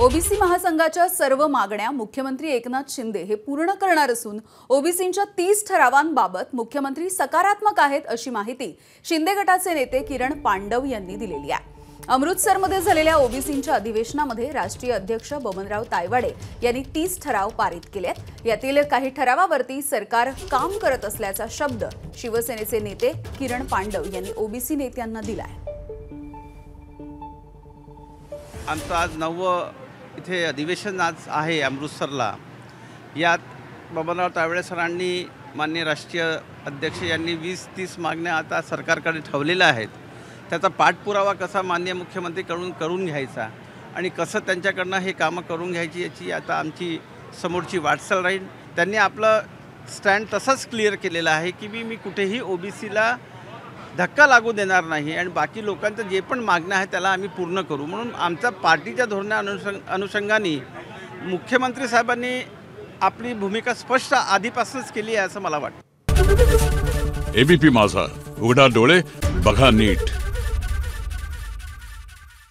OBC महासंघाच्या सर्व मागण्या मुख्यमंत्री एकनाथ शिंदे हे पूर्ण करणार असून ओबीसींच्या 30 ठरावांबाबत मुख्यमंत्री सकारात्मक आहेत अशी माहिती शिंदे गटाचे नेते किरण पांडव यांनी दिलेली आहे। अमृतसरमध्ये झालेल्या ओबीसींच्या अधिवेशनामध्ये राष्ट्रीय अध्यक्ष बबनराव तायवाडे यांनी 30 ठराव पारित केलेत। यातील काही ठरावावरती सरकार काम करत असल्याचा शब्द शिवसेनेचे नेते किरण पांडव यांनी ओबीसी नेत्यांना दिलाय। आमचं आज 9वं इथे अधिवेशन आज आहे अमृतसरला। यात बबनराव तायवाडे सरांनी माननीय राष्ट्रीय अध्यक्ष यांनी 20-30 मागण्या आता सरकारकडे ठेवलेल्या आहेत। त्याचा पाठपुरावा कसा माननीय मुख्यमंत्रीकडून करून घ्यायचा आणि कसं त्यांच्याकडनं हे कामं करून घ्यायची याची आता आमची समोरची वाटचाल राहील। त्यांनी आपलं स्टँड तसंच क्लिअर केलेलं आहे की मी कुठेही ओबीसीला धक्का लागू देणार नाही आणि बाकी लोकांचं जे पण मागणं आहे त्याला आम्ही पूर्ण करू। म्हणून आमच्या पार्टीच्या धोरणा अनुषंगाने मुख्यमंत्री साहेबांनी आपली भूमिका स्पष्ट आधीपासूनच केली आहे असं मला वाटतं। एबीपी माझा, उघडा डोळे बघा नीट।